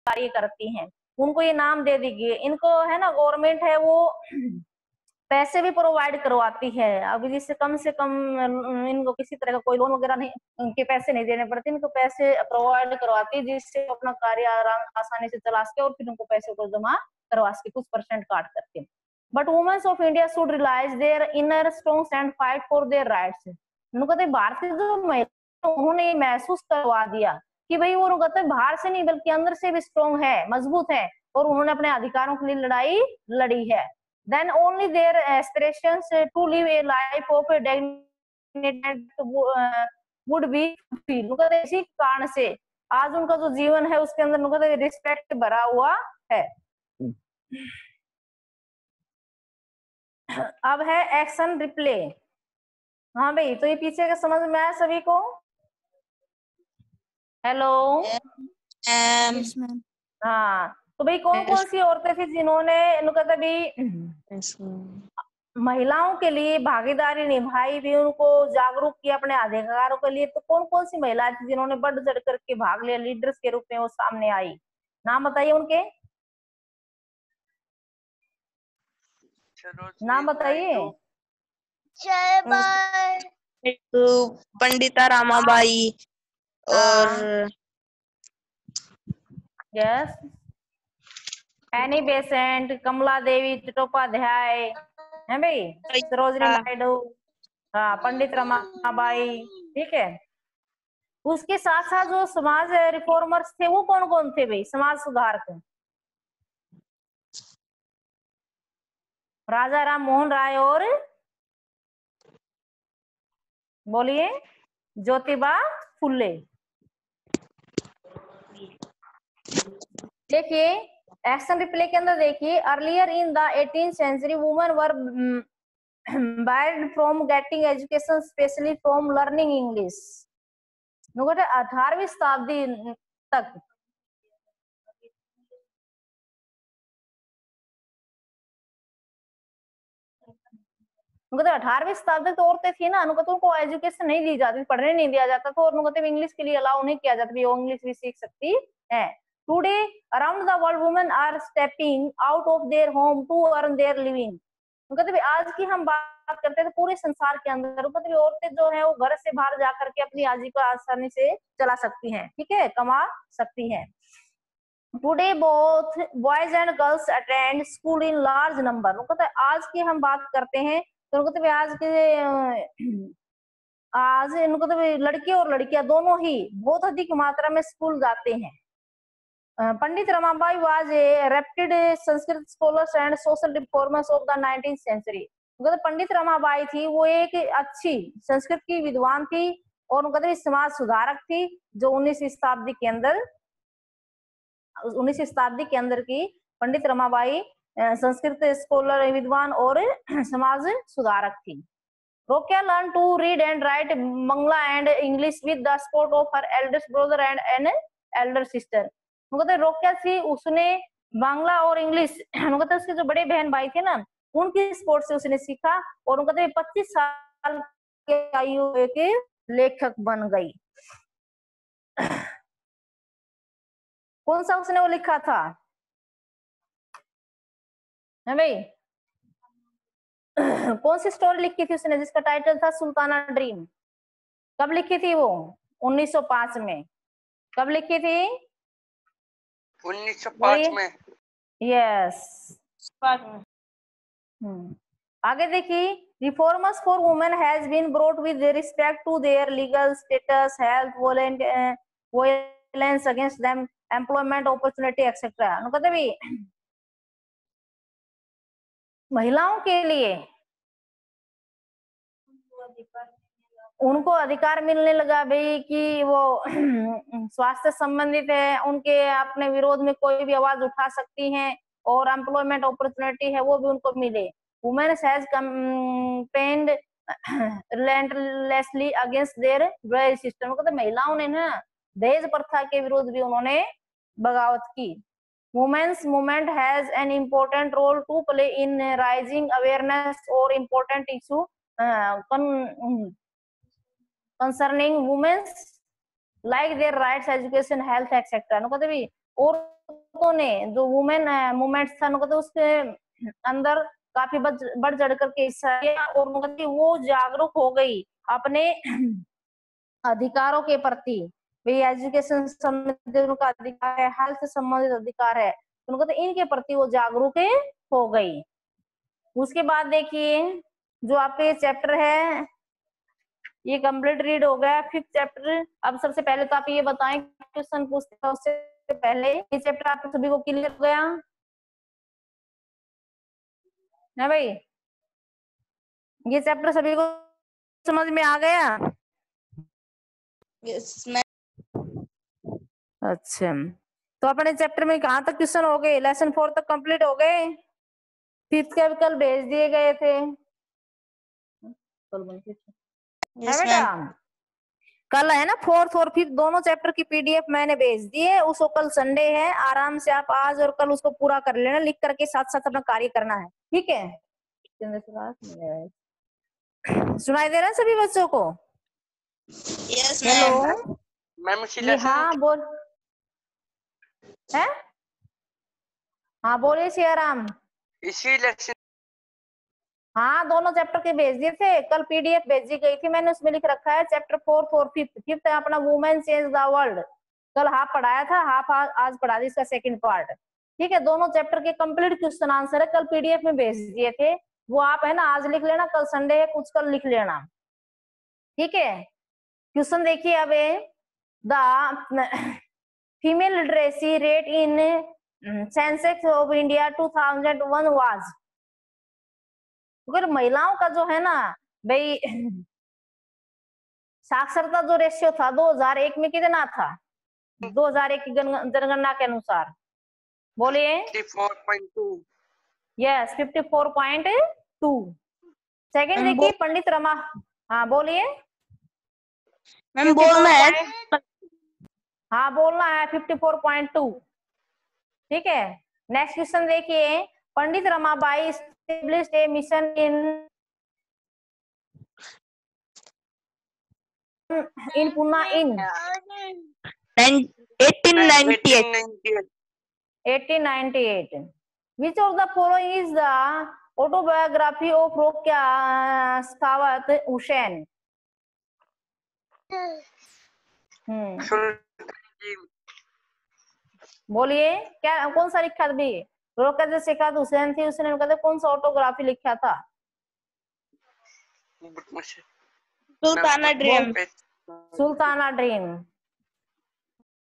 कार्य करती हैं, उनको ये नाम दे दीजिए। इनको है ना गवर्नमेंट है वो पैसे भी प्रोवाइड करवाती है। अभी जिससे कम से कम इनको किसी तरह का कोई लोन वगैरह नहीं, उनके पैसे नहीं देने पड़ते, इनको पैसे प्रोवाइड करवाती है जिससे अपना कार्य आसानी से चला सके और फिर उनको पैसे को जमा करवा सके कुछ परसेंट काट करके। But womens of India should realise their inner strongs and fight for their rights. उनको कहते भारतीय जो महिला उन्होंने ये महसूस करवा दिया कि भाई वो कहते बाहर से नहीं बल्कि अंदर से भी स्ट्रॉन्ग है, मजबूत है, और उन्होंने अपने अधिकारों के लिए लड़ाई लड़ी है। Then only their aspirations to live a life of dignity would be fulfilled। इसी कारण से आज उनका जो जीवन है उसके अंदर उनका रिस्पेक्ट भरा हुआ है। अब है एक्शन रिप्ले। हाँ भाई, तो ये पीछे का समझ में आया सभी को? हेलो। हाँ, तो भाई कौन कौन सी औरतें थी जिन्होंने इनका कभी महिलाओं के लिए भागीदारी निभाई भी, उनको जागरूक किया अपने अधिकारों के लिए? तो कौन कौन सी महिलाएं थी जिन्होंने बढ़ चढ़ करके भाग लिया, लीडर्स के रूप में वो सामने आई? नाम बताइए उनके, नाम बताइए। पंडिता रामाबाई और yes, Annie Besant, Kamala Devi Chattopadhyay है भाई, सरोजिनी नायडू, हाँ, पंडित रमाबाई, ठीक है। उसके साथ साथ जो समाज रिफॉर्मर्स थे वो कौन कौन थे भाई, समाज सुधारक? राजा राम मोहन राय और बोलिए ज्योतिबा फुले। देखिए एक्शन रिप्ले के अंदर देखिए, earlier in the 18th century women were barred from getting education, specially from learning English. 18वीं शताब्दी तक 18वीं शताब्दी तो औरतें थी ना, उनको एजुकेशन नहीं दी जाती, पढ़ने नहीं दिया जाता था, और इंग्लिश के लिए अलाउ नहीं किया जाता, वो इंग्लिश भी सीख सकती है। Today around the world women are stepping out of their home to earn their living. आज की हम बात करते हैं तो पूरे संसार के अंदर औरतें जो है वो घर से बाहर जाकर के अपनी आजीविका आसानी से चला सकती हैं, ठीक है, कमा सकती हैं। Today both boys and girls attend school in large number. आज की हम बात करते हैं तो आज इनको लड़के और लड़कियां दोनों ही बहुत अधिक मात्रा में स्कूल जाते हैं। Pandit Ramabai was a reputed Sanskrit scholars and social reformers of the 19th century। Pandit Ramabai थी वो एक अच्छी संस्कृत की विद्वान थी और उनका समाज सुधारक थी जो 19वीं शताब्दी के अंदर की पंडित रमाबाई संस्कृत स्कॉलर, विद्वान और समाज सुधारक थी। Rokeya learn to read and write Bangla and English with the support of her eldest brother and an elder sister. Rokeya थी उसने बांग्ला और इंग्लिश उसके जो बड़े बहन भाई थे ना उनकी सपोर्ट से उसने सीखा और 25 साल की आयु के लेखक बन गई। कौन सा उसने वो लिखा था है भाई? कौन सी स्टोरी लिखी थी उसने जिसका टाइटल था सुल्ताना ड्रीम? कब लिखी थी वो? 1905 में। कब लिखी थी? 1905 में। यस। आगे देखिए, reformers for women has been brought with respect to their legal status, health, violence against them, employment opportunity etcetera. महिलाओं के लिए उनको अधिकार मिलने लगा भाई कि वो स्वास्थ्य संबंधित है, उनके अपने विरोध में कोई भी आवाज उठा सकती हैं और एम्प्लॉयमेंट अपॉर्चुनिटी है वो भी उनको मिले। Women has campaigned relentlessly against their dahej system. महिलाओं ने ना दहेज प्रथा के विरोध भी उन्होंने बगावत की। Women's movement has an important role to play in raising awareness or important issue concerning women's like their rights, education, health, etc. और औरतों ने जो वुमेन मूवमेंट्स था उनको, तो उसके अंदर काफी बढ़ चढ़ करके हिस्सा लिया और वो जागरूक हो गई अपने अधिकारों के प्रति। भाई एजुकेशन संबंधित उनका अधिकार है, हेल्थ से संबंधित अधिकार है, उनको तो इनके प्रति वो जागरूक हो गई। उसके बाद देखिए जो आपके चैप्टर है ये कंप्लीट रीड हो गया, 5th चैप्टर। अब सबसे पहले तो आप ये बताएं, क्वेश्चन पूछते हैं उससे पहले ये चैप्टर आप सभी को क्लियर हो गया है भाई? ये चैप्टर सभी को समझ में आ गया? Yes ma'am. अच्छा, तो अपने चैप्टर में कहाँ तक क्वेश्चन हो गए? लेसन 4 तक कंप्लीट हो गए। 5th के कल भेज दिए गए थे है यस बेटा? मैम। कल है ना 4th और 5th दोनों चैप्टर की पीडीएफ मैंने भेज दी है। उसको कल संडे है, आराम से आप आज और कल उसको पूरा कर लेना, लिख करके साथ साथ अपना कार्य करना है, ठीक है? सुनाई दे रहा है सभी बच्चों को? Yes hello ma'am. मैम ये हाँ बोल है, हाँ बोलिए सियाराम। इसी लेक्चर हाँ दोनों चैप्टर के भेज दिए थे, कल पीडीएफ भेजी गई थी मैंने, उसमें लिख रखा है चैप्टर 4th और 5th। 5th है अपना वुमेन चेंज द वर्ल्ड, कल हाफ पढ़ाया था, हाफ आज पढ़ा दी इसका सेकंड पार्ट, ठीक है? दोनों चैप्टर के कंप्लीट क्वेश्चन आंसर है, कल पीडीएफ में भेज दिए थे, वो आप है ना आज लिख लेना, कल संडे है कुछ कल लिख लेना, ठीक है? क्वेश्चन देखिए अब the female literacy rate in census of India 2001 was, अगर महिलाओं का जो है ना भाई साक्षरता जो रेशियो था 2001 में कितना था? 2001 की जनगणना के अनुसार बोलिए। 54.2। यस 54.2। सेकंड मैम देखिए पंडित रमा, हाँ बोलिए। मैम बोलना है। हाँ बोलना है 54.2, ठीक है? नेक्स्ट क्वेश्चन देखिए, Pandit Ramabai established a mission in Pune in 1898। 1898. Which of the following is the autobiography of Rokia Sawat Hussain? बोलिए क्या, कौन सा लिखा था भी? रोका जो शिकायत हुसैन थी उसने कहते कौन सा ऑटोग्राफी लिखा था? सुल्ताना ड्रीम। सुल्ताना ड्रीम।